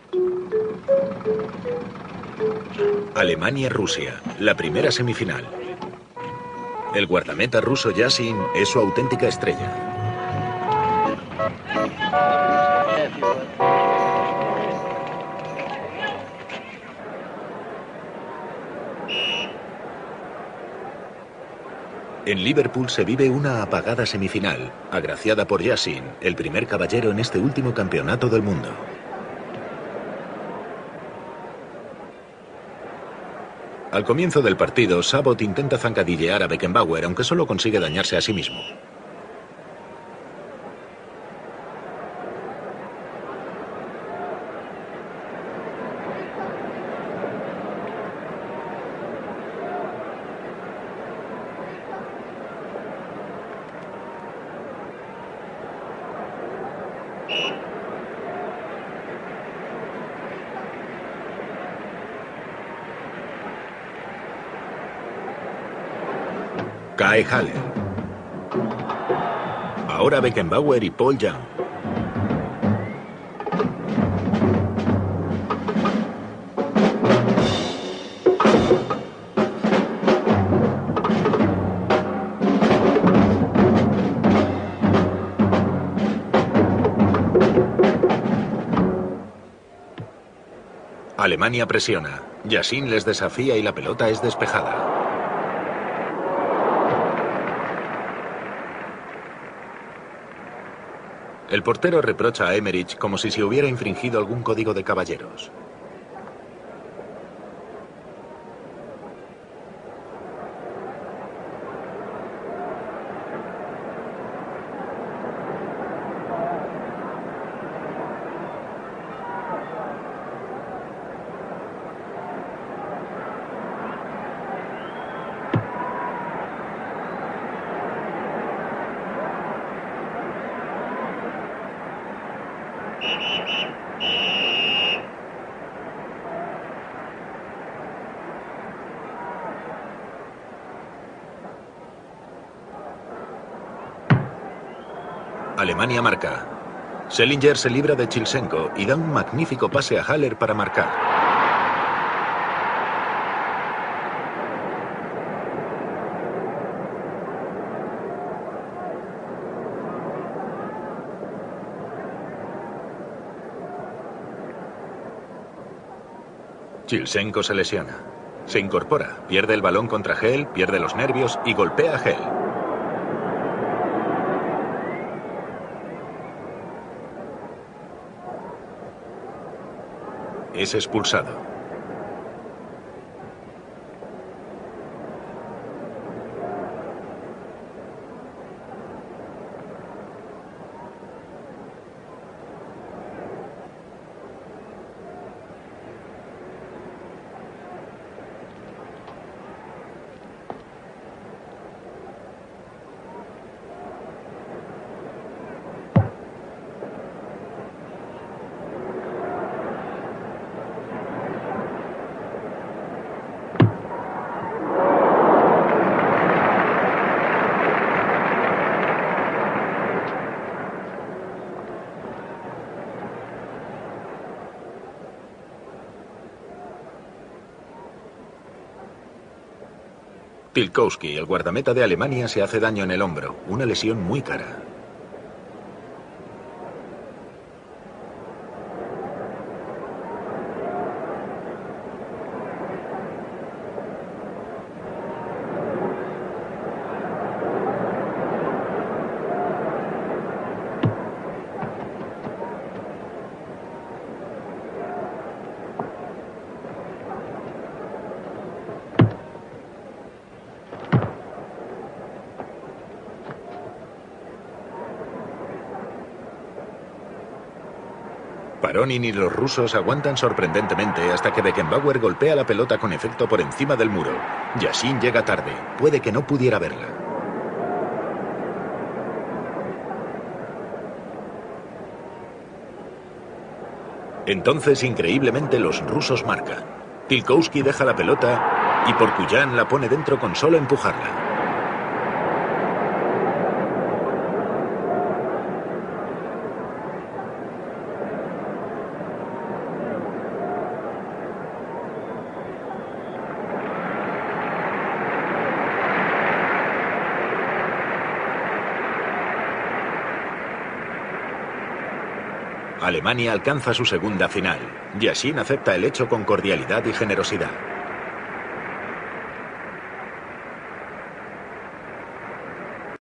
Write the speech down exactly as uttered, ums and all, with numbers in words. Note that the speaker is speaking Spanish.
Alemania-Rusia, la primera semifinal. El guardameta ruso Yasin es su auténtica estrella. En Liverpool se vive una apagada semifinal, agraciada por Yasin, el primer caballero en este último campeonato del mundo. Al comienzo del partido, Sabot intenta zancadillear a Beckenbauer, aunque solo consigue dañarse a sí mismo. Cae Haller. Ahora Beckenbauer y Paul Young. Alemania presiona. Yasin les desafía y la pelota es despejada. El portero reprocha a Emmerich como si se hubiera infringido algún código de caballeros. Alemania marca. Sellinger se libra de Chilsenko y da un magnífico pase a Haller para marcar. Chilsenko se lesiona. Se incorpora, pierde el balón contra Hell, pierde los nervios y golpea a Hell. Es expulsado. Tilkowski, el guardameta de Alemania, se hace daño en el hombro, una lesión muy cara. Paronin y los rusos aguantan sorprendentemente hasta que Beckenbauer golpea la pelota con efecto por encima del muro. Yasin llega tarde, puede que no pudiera verla. Entonces, increíblemente, los rusos marcan. Tilkowski deja la pelota y Porcuyan la pone dentro con solo empujarla. Alemania alcanza su segunda final. Yashin acepta el hecho con cordialidad y generosidad.